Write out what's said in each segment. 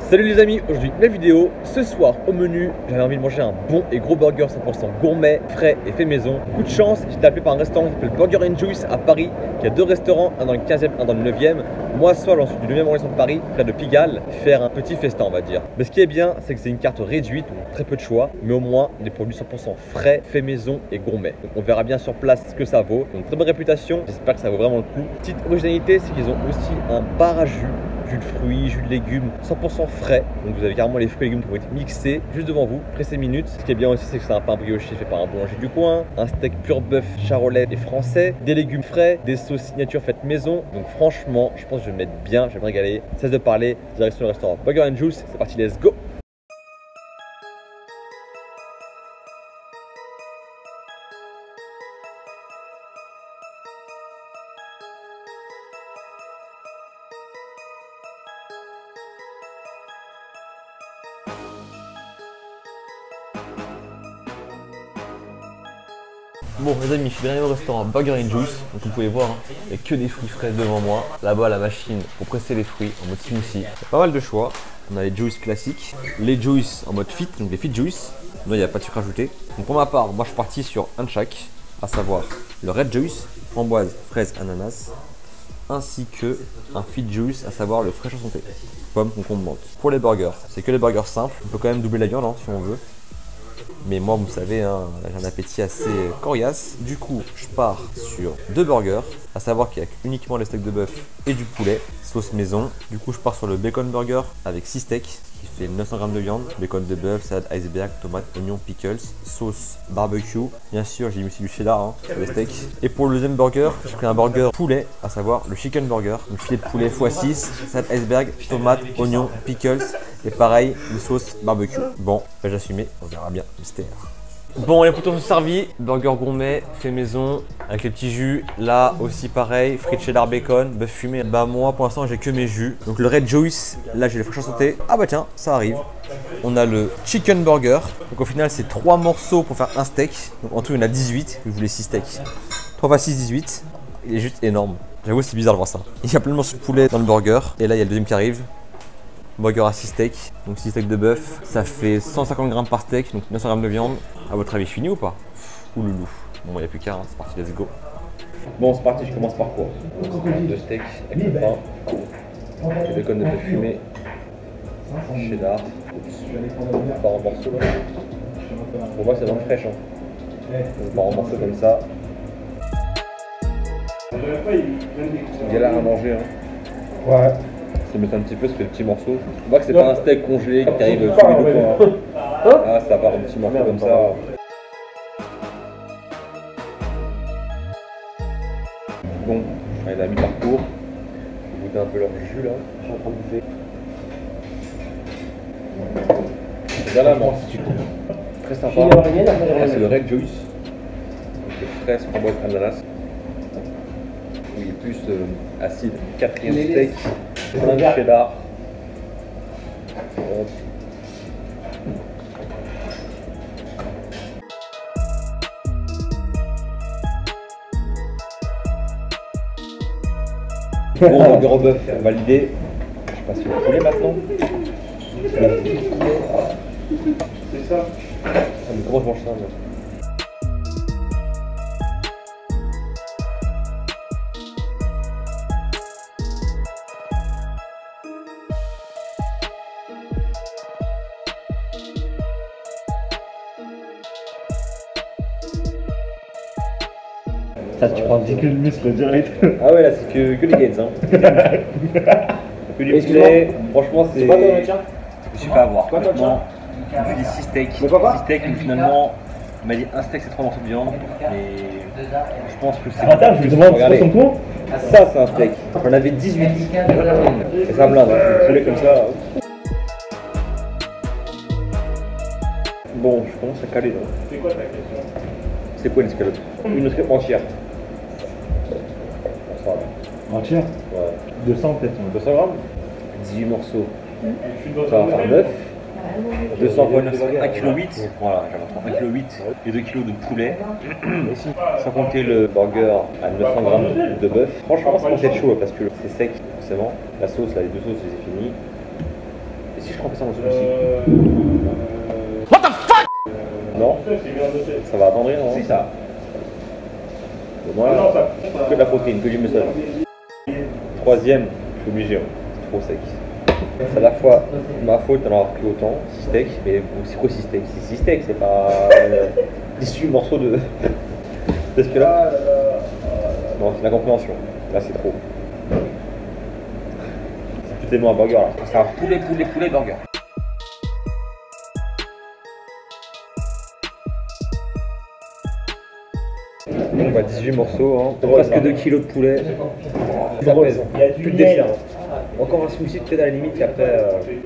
Salut les amis, aujourd'hui nouvelle vidéo. Ce soir au menu, j'avais envie de manger un bon et gros burger 100% gourmet, frais et fait maison. Coup de chance, j'étais appelé par un restaurant qui s'appelle Burger and Juice à Paris, qui a deux restaurants, un dans le 15e, un dans le 9e. Moi ce soir j'en suis du 9e arrondissement de Paris, près de Pigalle, faire un petit festin on va dire. Mais ce qui est bien, c'est que c'est une carte réduite, donc très peu de choix, mais au moins des produits 100% frais, fait maison et gourmet. Donc on verra bien sur place ce que ça vaut. Donc très bonne réputation, j'espère que ça vaut vraiment le coup. Petite originalité, c'est qu'ils ont aussi un bar à jus de fruits, jus de légumes 100% frais. Donc vous avez carrément les fruits et légumes qui vont être mixés juste devant vous, pressés minutes. Ce qui est bien aussi, c'est que c'est un pain brioché fait par un boulanger du coin, un steak pur bœuf charolais et français, des légumes frais, des sauces signature faites maison. Donc franchement, je pense que je vais me mettre bien, je vais me régaler. Cesse de parler, direction le restaurant Burger and Juice. C'est parti, let's go! Bon les amis, je suis bien arrivé au restaurant Burger and Juice, donc vous pouvez voir, hein, il n'y a que des fruits frais devant moi. Là-bas la machine pour presser les fruits en mode smoothie. Il y a pas mal de choix. On a les juice classiques, les juice en mode fit, donc les fit juice. Là il n'y a pas de sucre ajouté. Donc pour ma part, moi je suis parti sur un de chaque, à savoir le red juice, framboise, fraise, ananas, ainsi que un fit juice, à savoir le fraîche santé, pomme, concombre, menthe. Pour les burgers, c'est que les burgers simples. On peut quand même doubler la viande hein, si on veut. Mais moi, vous savez, hein, j'ai un appétit assez coriace. Du coup, je pars sur deux burgers, à savoir qu'il y a uniquement les steaks de bœuf et du poulet, sauce maison. Du coup, je pars sur le bacon burger avec 6 steaks, qui fait 900 g de viande, bacon de bœuf, salade iceberg, tomate, oignon, pickles, sauce barbecue. Bien sûr, j'ai mis aussi du cheddar hein, sur les steaks. Et pour le deuxième burger, j'ai pris un burger poulet, à savoir le chicken burger, un filet de poulet x6, salade iceberg, tomate, oignon, pickles. Et pareil, une sauce barbecue. Bon, j'ai assumé, on verra bien, mystère. Bon, les poutons sont servis. Burger gourmet, fait maison, avec les petits jus. Là aussi pareil, frites cheddar bacon, bœuf fumé. Bah moi, pour l'instant, j'ai que mes jus. Donc le red juice, là j'ai les fraîches sauté. Ah bah tiens, ça arrive. On a le chicken burger. Donc au final, c'est 3 morceaux pour faire un steak. Donc en tout, il y en a 18. Je voulais 6 steaks. 3 x 6, 18. Il est juste énorme. J'avoue, c'est bizarre de voir ça. Il y a plein de morceaux de poulet dans le burger. Et là, il y a le deuxième qui arrive. Burger à 6 steaks, donc 6 steaks de bœuf, ça fait 150 g par steak, donc 900 g de viande. À votre avis, fini ou pas? Ouh loulou. Bon, il n'y a plus qu'à, hein, c'est parti, let's go. Bon, c'est parti, je commence par quoi? 2 steaks avec le pain, le bacon de bœuf fumé, cheddar, pas en morceaux là. Pour moi, c'est vraiment fraîche, hein. Donc, pas en morceaux comme ça. C'est galère à manger, hein. Ouais. Ça met un petit peu, ça fait des petits morceaux. On voit que c'est pas un steak congelé qui arrive sur les deux coins. Ah, ça part un petit morceau comme ça. Bon, allez, à mi-parcours. Je vais goûter un peu leur jus là. Je suis en train de bouffer. C'est bien la menthe. Très sympa. Là, c'est le red juice. Donc fraise, framboise, ananas. Il est plus acide. 4e steak. Plein de cheddar. Bon, burger au bœuf validé. Je passe sur le poulet maintenant. C'est ça. Ah, mais comment je mange ça moi? Ça, tu prends 10 que le muscle direct. Ah ouais, là c'est que les gains. Hein. Que du poulet, franchement c'est. Je me suis fait avoir. Honnêtement, vu les 6 steaks. 6 steaks, mais finalement, on m'a dit un steak c'est 3 morceaux de viande. Et je pense que c'est. Attends, je me demande c'est son coup. Ça c'est un steak. J'en avais 18. Et ça blinde, je poulet comme ça. Bon, je commence à caler là. C'est quoi ta question? C'est quoi une escalope? Une escalope entière. Entière? Ouais. 200 peut-être. 200 grammes 18 morceaux. Ça va faire 9. 200 fois 9, 1,8 kg. Voilà, j'avais 1,8 kg et 2 kg de poulet. Sans compter le burger à 900 g de bœuf. Franchement, ça commence à être chaud parce que c'est sec, forcément. La sauce, là, les deux sauces, je les ai finies. Et si je trempais ça dans ce aussi. What the fuck? Non, ça va attendrir, non? Si, ça. Voilà, que de la protéine, que du muscle. Troisième, je suis obligé, c'est trop sec. C'est à la fois ma faute d'en avoir pris autant, 6 steaks, mais c'est quoi 6 steaks? C'est 6 steaks, c'est pas 18 morceaux de escalope. Non, c'est l'incompréhension. Là, c'est trop. C'est plus tellement un burger là. C'est un poulet burger. Bon, bah 18 morceaux, hein. Presque 2 kilos de poulet. Ça pèse. Plus de défi. Encore un smoothie peut-être à la limite et après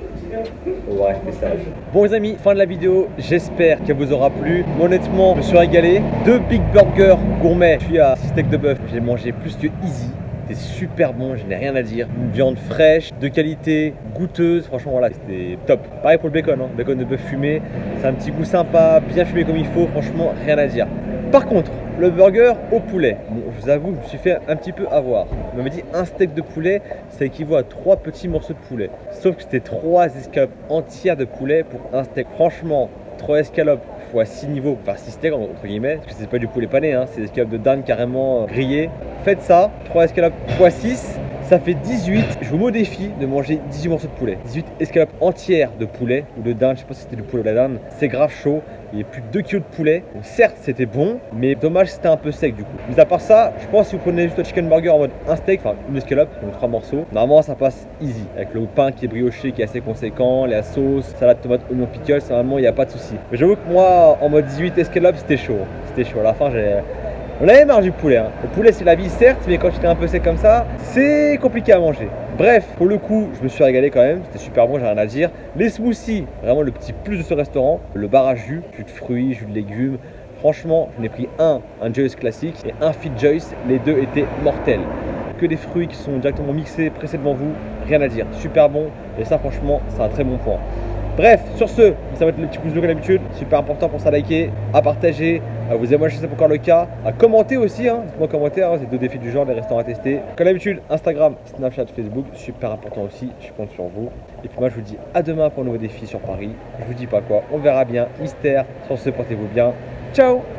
on va rester sage. Bon les amis, fin de la vidéo, j'espère qu'elle vous aura plu. Honnêtement, je me suis régalé. 2 big burgers gourmets, puis à 6 steaks de bœuf. J'ai mangé plus que easy. C'était super bon, je n'ai rien à dire. Une viande fraîche, de qualité, goûteuse. Franchement voilà, c'était top. Pareil pour le bacon, hein. Bacon de bœuf fumé. C'est un petit goût sympa, bien fumé comme il faut. Franchement, rien à dire. Par contre, le burger au poulet, bon, je vous avoue, je me suis fait un petit peu avoir. On m'avait dit un steak de poulet, ça équivaut à 3 petits morceaux de poulet. Sauf que c'était 3 escalopes entières de poulet pour un steak. Franchement, 3 escalopes fois 6 niveaux, enfin 6 steaks entre guillemets, parce que c'est pas du poulet pané, hein, c'est des escalopes de dinde carrément grillées. Faites ça, 3 escalopes fois 6. Ça fait 18, je vous mets au défi de manger 18 morceaux de poulet. 18 escalopes entières de poulet ou de dinde, je sais pas si c'était du poulet ou de la dinde. C'est grave chaud, il y a plus de 2 kg de poulet. Donc certes c'était bon, mais dommage c'était un peu sec du coup. Mais à part ça, je pense que si vous prenez juste le chicken burger en mode un steak, enfin une escalope, donc 3 morceaux, normalement ça passe easy. Avec le pain qui est brioché, qui est assez conséquent, la sauce, salade, tomate, oignon, pickles, normalement il n'y a pas de souci. Mais j'avoue que moi en mode 18 escalopes c'était chaud. C'était chaud, à la fin j'ai... On avait marre du poulet, hein. Le poulet c'est la vie certes, mais quand j'étais un peu sec comme ça, c'est compliqué à manger. Bref, pour le coup, je me suis régalé quand même, c'était super bon, j'ai rien à dire. Les smoothies, vraiment le petit plus de ce restaurant. Le bar à jus de fruits, jus de légumes. Franchement, j'en ai pris un Joyce classique et un Fit Joyce, les deux étaient mortels. Que des fruits qui sont directement mixés, pressés devant vous, rien à dire, super bon. Et ça franchement, c'est un très bon point. Bref, sur ce, ça va être le petit pouce bleu comme d'habitude, super important pour ça, liker, à partager, à vous abonner si c'est pas encore le cas, à commenter aussi, hein, dites-moi en commentaire, c'est 2 défis du genre, des restaurants à tester. Comme d'habitude, Instagram, Snapchat, Facebook, super important aussi, je compte sur vous. Et puis moi je vous dis à demain pour un nouveau défi sur Paris, je vous dis pas quoi, on verra bien, mystère, sur ce, portez-vous bien, ciao.